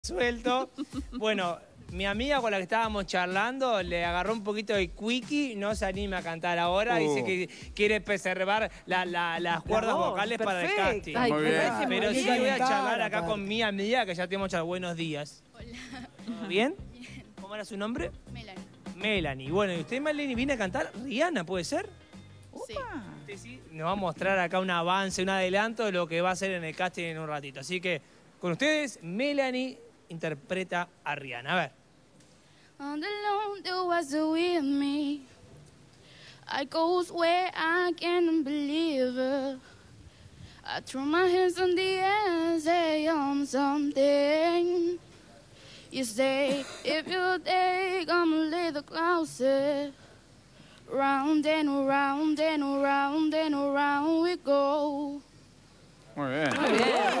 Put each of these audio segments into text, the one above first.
suelto. Bueno, mi amiga con la que estábamos charlando le agarró un poquito de quickie, no se anima a cantar ahora, dice que quiere preservar las cuerdas vocales para el casting. Ay, muy bien. Pero sí voy a charlar acá con mi amiga, que ya tenemos charlado. Buenos días. Hola. ¿Todo bien? ¿Cómo era su nombre? Melanie. Melanie. Bueno, ¿y usted, Melanie, viene a cantar Rihanna, puede ser? Sí. Usted sí nos va a mostrar acá un avance, un adelanto de lo que va a hacer en el casting en un ratito. Así que, con ustedes, Melanie interpreta a Rihanna. A ver. On the loan there was with me. I goes where I can't believe it. I throw my hands in the air and say I'm something. You say if you take, I'ma lay the closet. Round and around and around and around we go. Muy bien. Muy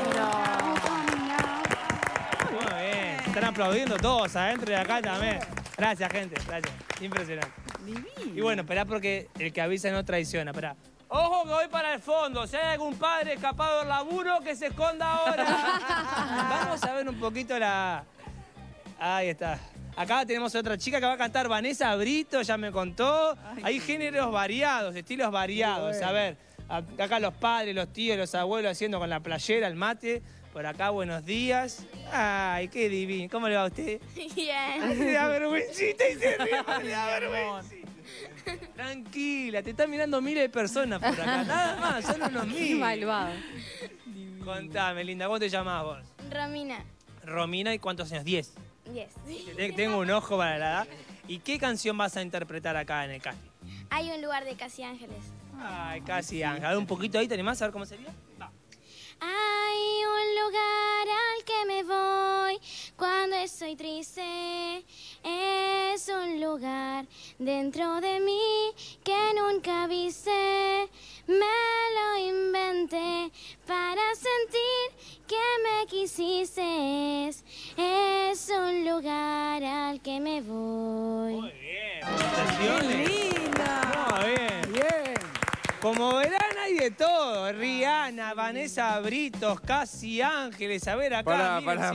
bien. Están aplaudiendo todos adentro y acá también. Gracias, gente. Gracias. Impresionante. Divino. Y bueno, esperá porque el que avisa no traiciona. Esperá. Ojo que voy para el fondo. Si hay algún padre escapado del laburo, que se esconda ahora. Vamos a ver un poquito la... Ahí está. Acá tenemos otra chica que va a cantar, Vanessa Brito, ya me contó. Hay géneros variados, estilos variados. A ver, acá los padres, los tíos, los abuelos haciendo con la playera, el mate. Por acá, buenos días. Ay, qué divino. ¿Cómo le va a usted? Bien. Le da vergüencita y se ríe, le da vergüencita. Tranquila, te están mirando miles de personas por acá. Nada más, son unos Qué miles. malvado. Contame, linda, ¿cómo te llamás vos? Romina. Romina, ¿y cuántos años? 10. 10. Tengo un ojo para la edad. ¿Y qué canción vas a interpretar acá en el casting? Hay un lugar de Casi Ángeles. Ay, casi Ángel. A ver un poquito ahí, ¿te animás a ver cómo sería? Va. Hay un lugar al que me voy cuando estoy triste. Es un lugar dentro de mí que nunca viste. Me lo inventé para sentir que me quisiste. Es un lugar al que me voy. Muy bien. Felicitaciones. ¡Linda! Muy bien. Bien. Como verán, hay de todo. Rihanna, Vanessa Britos, Casi Ángeles. A ver acá.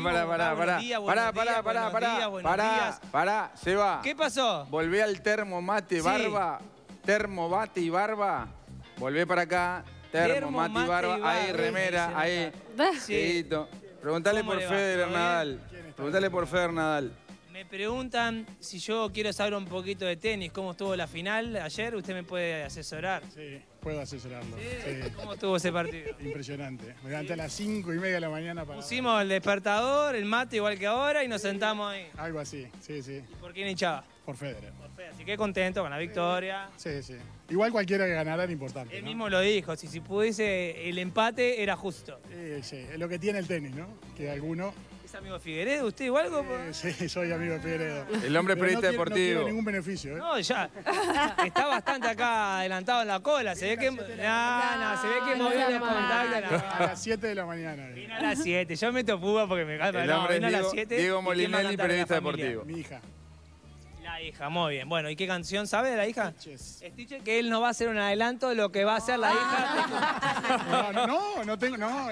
Pará, Seba. ¿Qué pasó? Volvé al termo mate, Sí. barba. Termo, bate y barba. Volvé para acá. Termo, mate y barba. Ahí, remera, ahí. Sí. Dieguito. Preguntale ¿Cómo por le va? Federer ¿Todo bien? Nadal. Preguntale por Federer Nadal. Me preguntan si yo quiero saber un poquito de tenis, cómo estuvo la final ayer, usted me puede asesorar. Sí, puedo asesorarlo. Sí. ¿Cómo estuvo ese partido? Impresionante. Me levanté a las 5:30 de la mañana para... Pusimos el despertador, el mate igual que ahora y nos sentamos ahí. Algo así, sí, sí. ¿Y por quién hinchaba? Por Federer. Así que contento con la victoria. Sí, sí. Igual cualquiera que ganara era importante, Él ¿no? mismo lo dijo, si pudiese el empate era justo. Sí, es lo que tiene el tenis, ¿no? Que alguno... ¿Es amigo de Figueredo usted o algo? Sí, soy amigo de Figueredo. El hombre Pero periodista no quiero deportivo. ningún beneficio, ¿eh? No, ya. Está bastante acá adelantado en la cola. Se ve que... No, se ve que No, movió no el sea contacto. malo. A las 7 de la mañana. Vino a las 7. Yo meto fuga porque me calma. El No, hombre es vino a las Diego, 7. Diego ¿Y quién va a Molinelli, cantar de la periodista familia? deportivo. Mi hija. La hija, muy bien. Bueno, ¿y qué canción sabe de la hija? Stitches. Stitches, que él nos va a hacer un adelanto de lo que va a hacer la hija. No tengo, no.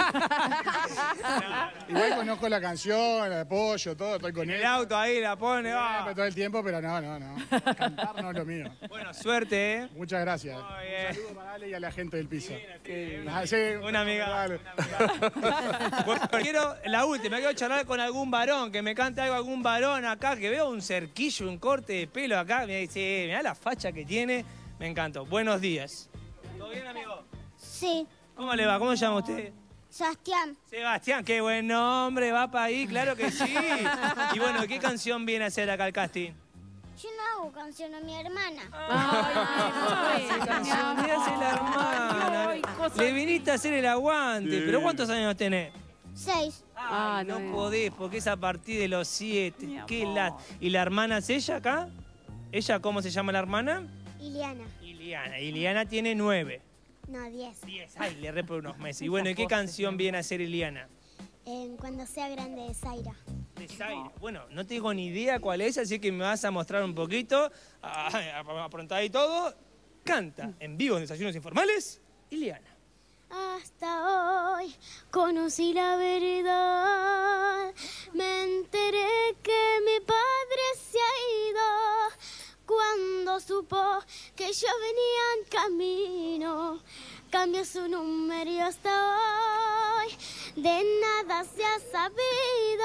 Igual conozco la canción, el apoyo, todo, estoy con él. El auto ahí la pone. va. Siempre, todo el tiempo, pero no. Cantar no es lo mío. Bueno, suerte, ¿eh? Muchas gracias. Muy bien. Un saludo para Ale y a la gente del piso. Sí, una amiga. Dale. Bueno, quiero la última, quiero charlar con algún varón, que me cante algo algún varón acá, que veo un cerquillo, un corte de pelo acá, me dice, mirá la facha que tiene, me encantó. Buenos días. ¿Todo bien, amigo? Sí, ¿Cómo le va? ¿Cómo se llama usted? Sebastián. Sebastián, qué buen nombre, va para ahí, claro que sí. Y bueno, ¿qué canción viene a hacer acá al casting? Yo no hago canción a mi hermana. ¿Qué canción le hace la hermana? Ay, cosa- Le viniste a hacer el aguante, Sí. ¿pero cuántos años tenés? 6. Ay, no no. podés, porque es a partir de los 7. Mi Qué amor. la... ¿Y la hermana es ella acá? ¿Ella cómo se llama la hermana? Iliana. Iliana. Iliana tiene 9. No, 10. 10. Ay, le re por unos meses. Y bueno, ¿y qué canción viene a hacer Iliana? Cuando sea grande de Zaira. De Zaira. Bueno, no tengo ni idea cuál es, así que me vas a mostrar un poquito. Aprontar y todo. Canta en vivo en Desayunos Informales, Iliana. Hasta hoy conocí la verdad. Me enteré que mi padre se ha ido cuando supo que yo venía en camino. Cambió su número y hasta hoy de nada se ha sabido.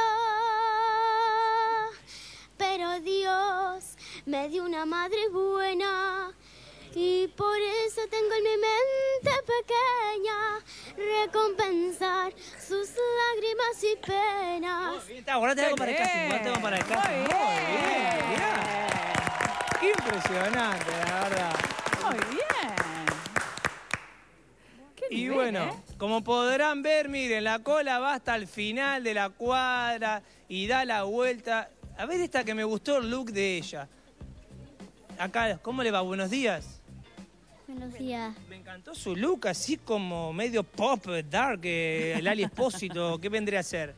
Pero Dios me dio una madre buena y por eso tengo en mi mente pequeña recompensar sus lágrimas y penas. Está, guardate algo para el casting, guardate algo para el casting. Muy bien, mirá. Qué impresionante, la verdad. Muy bien. Qué Y nivel, bueno, como podrán ver, miren, la cola va hasta el final de la cuadra y da la vuelta. A ver esta que me gustó el look de ella. Acá, ¿cómo le va? Buenos días. Buenos días. Me encantó su look, así como medio pop, dark, Lali Espósito. ¿Qué vendría a ser?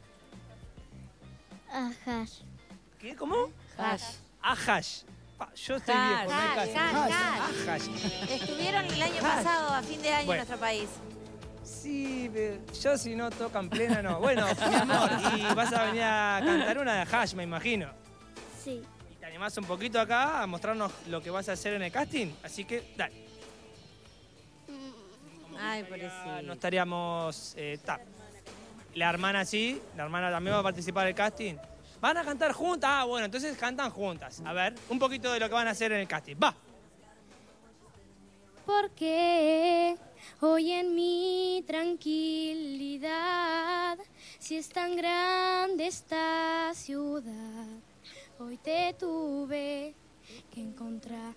Hash. ¿Qué? ¿Cómo? Hash. Ajash. Yo estoy Hash. viejo, me caso. Ajash. Estuvieron el año pasado, a fin de año, Bueno. en nuestro país. Sí, yo si no tocan plena no. Bueno, mi amor, y vas a venir a cantar una de Hash, me imagino. Sí. Y te animás un poquito acá a mostrarnos lo que vas a hacer en el casting. Así que, dale. Ay, No pobrecito. estaríamos... La hermana sí, la hermana también va a participar del casting. ¿Van a cantar juntas? Ah, bueno, entonces cantan juntas. A ver, un poquito de lo que van a hacer en el casting. ¡Va! Porque hoy en mi tranquilidad, si es tan grande esta ciudad, hoy te tuve que encontrar.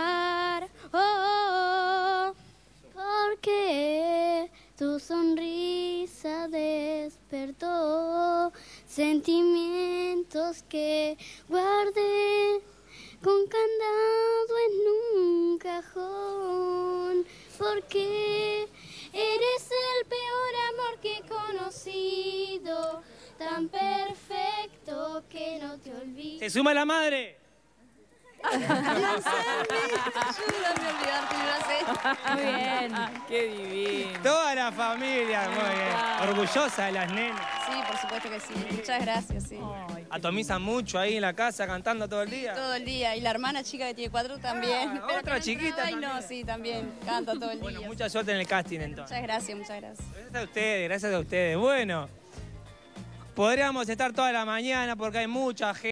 Oh, porque tu sonrisa despertó sentimientos que guardé con candado en un cajón, porque eres el peor amor que he conocido, tan perfecto que no te olvido. ¡Se suma la madre! Ayúdame a olvidarte, no sé. Muy bien. Qué divino. Toda la familia, muy bien. Orgullosa de las nenas. Sí, por supuesto que sí. Muchas gracias, sí. Ay, Atomizan mucho ahí en la casa cantando todo el día. Todo el día. Y la hermana chica que tiene 4 también. Ah, Pero otra que no chiquita entraba y no, también. sí, también. Canta todo el Bueno, día. mucha suerte en el casting entonces. Muchas gracias, muchas gracias. Gracias a ustedes, gracias a ustedes. Bueno, podríamos estar toda la mañana porque hay mucha gente.